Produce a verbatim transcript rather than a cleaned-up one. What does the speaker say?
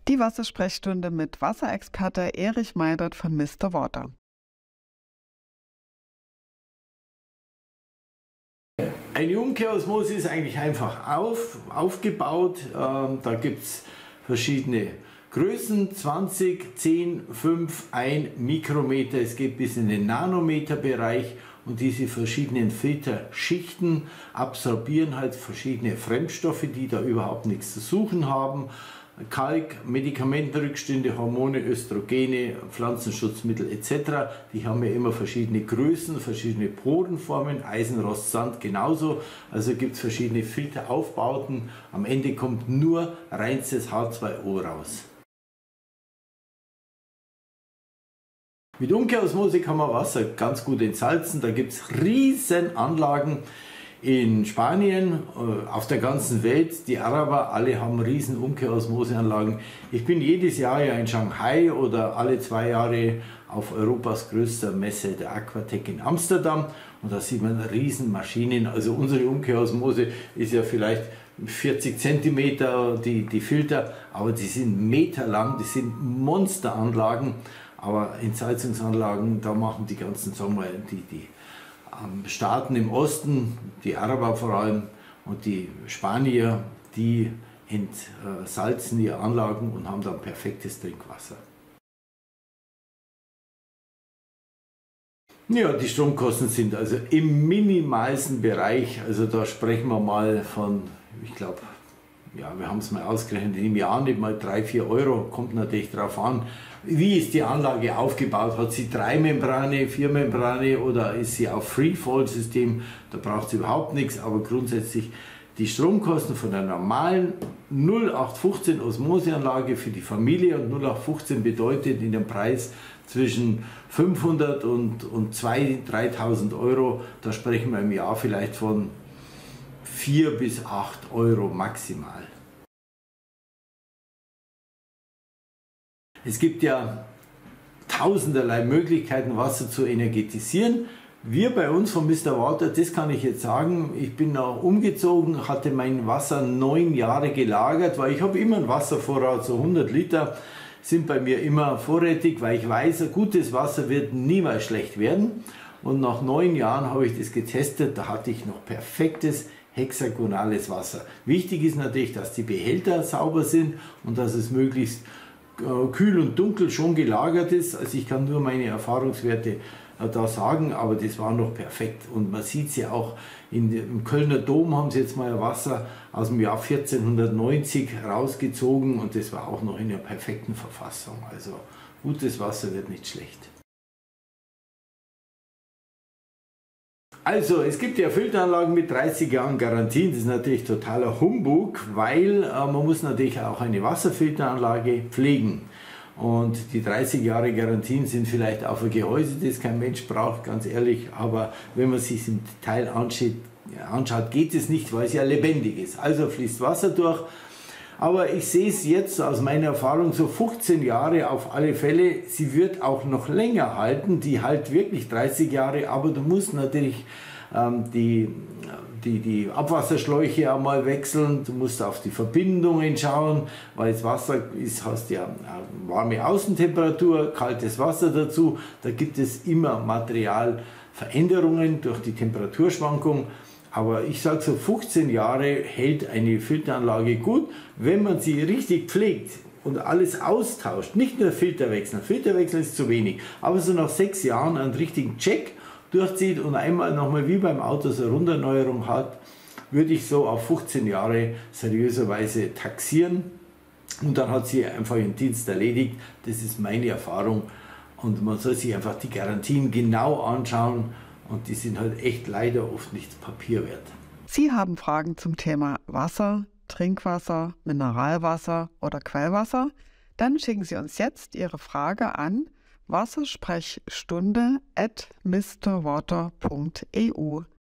Die Wassersprechstunde mit Wasserexperte Erich Meidert von Mister Water. Eine Umkehrosmose ist eigentlich einfach auf, aufgebaut. Ähm, da gibt es verschiedene Größen, zwanzig, zehn, fünf, ein Mikrometer. Es geht bis in den Nanometerbereich und diese verschiedenen Filterschichten absorbieren halt verschiedene Fremdstoffe, die da überhaupt nichts zu suchen haben. Kalk, Medikamentenrückstände, Hormone, Östrogene, Pflanzenschutzmittel et cetera. Die haben ja immer verschiedene Größen, verschiedene Porenformen, Eisen, Rost, Sand genauso. Also gibt es verschiedene Filteraufbauten. Am Ende kommt nur reinstes H zwei O raus. Mit Umkehrosmose kann man Wasser ganz gut entsalzen. Da gibt es riesen Anlagen. In Spanien, auf der ganzen Welt, die Araber, alle haben riesen Umkehrosmoseanlagen. Ich bin jedes Jahr ja in Shanghai oder alle zwei Jahre auf Europas größter Messe, der Aquatec in Amsterdam, und da sieht man riesen Maschinen. Also unsere Umkehrosmose ist ja vielleicht vierzig Zentimeter, die, die Filter, aber die sind meterlang, die sind Monsteranlagen. Aber Entsalzungsanlagen, da machen die ganzen, sagen wir, die, die Staaten im Osten, die Araber vor allem und die Spanier, die entsalzen ihre Anlagen und haben dann perfektes Trinkwasser. Ja, die Stromkosten sind also im minimalsten Bereich, also da sprechen wir mal von, ich glaube, ja, wir haben es mal ausgerechnet, im Jahr nicht mal drei, vier Euro, kommt natürlich darauf an, wie ist die Anlage aufgebaut, hat sie drei Membrane, vier Membrane oder ist sie auf Freefall-System, da braucht sie überhaupt nichts, aber grundsätzlich die Stromkosten von einer normalen null acht fünfzehn Osmoseanlage für die Familie, und null acht fünfzehn bedeutet in dem Preis zwischen fünfhundert und, und zweitausend, dreitausend Euro, da sprechen wir im Jahr vielleicht von vier bis acht Euro maximal. Es gibt ja tausenderlei Möglichkeiten, Wasser zu energetisieren. Wir bei uns von Mister Water, das kann ich jetzt sagen, ich bin noch umgezogen, hatte mein Wasser neun Jahre gelagert, weil ich habe immer einen Wasservorrat, so hundert Liter sind bei mir immer vorrätig, weil ich weiß, ein gutes Wasser wird niemals schlecht werden. Und nach neun Jahren habe ich das getestet, da hatte ich noch perfektes hexagonales Wasser. Wichtig ist natürlich, dass die Behälter sauber sind und dass es möglichst äh, kühl und dunkel schon gelagert ist. Also ich kann nur meine Erfahrungswerte äh, da sagen, aber das war noch perfekt. Und man sieht es ja auch, in, im Kölner Dom haben sie jetzt mal Wasser aus dem Jahr vierzehnhundertneunzig rausgezogen und das war auch noch in der perfekten Verfassung. Also gutes Wasser wird nicht schlecht. Also, es gibt ja Filteranlagen mit dreißig Jahren Garantien, das ist natürlich totaler Humbug, weil äh, man muss natürlich auch eine Wasserfilteranlage pflegen. Und die dreißig Jahre Garantien sind vielleicht auf ein Gehäuse, das kein Mensch braucht, ganz ehrlich, aber wenn man sich im Detail anschaut, anschaut, geht es nicht, weil es ja lebendig ist. Also fließt Wasser durch. Aber ich sehe es jetzt aus meiner Erfahrung so fünfzehn Jahre auf alle Fälle. Sie wird auch noch länger halten, die halt wirklich dreißig Jahre, aber du musst natürlich ähm, die, die, die Abwasserschläuche einmal wechseln, du musst auf die Verbindungen schauen, weil das Wasser ist, hast ja warme Außentemperatur, kaltes Wasser dazu, da gibt es immer Materialveränderungen durch die Temperaturschwankung. Aber ich sage so, fünfzehn Jahre hält eine Filteranlage gut, wenn man sie richtig pflegt und alles austauscht. Nicht nur Filterwechsel, Filterwechsel ist zu wenig, aber so nach sechs Jahren einen richtigen Check durchzieht und einmal nochmal wie beim Auto so eine Runderneuerung hat, würde ich so auf fünfzehn Jahre seriöserweise taxieren und dann hat sie einfach ihren Dienst erledigt. Das ist meine Erfahrung und man soll sich einfach die Garantien genau anschauen. Und die sind halt echt leider oft nichts Papier wert. Sie haben Fragen zum Thema Wasser, Trinkwasser, Mineralwasser oder Quellwasser? Dann schicken Sie uns jetzt Ihre Frage an wassersprechstunde at mister water punkt e u.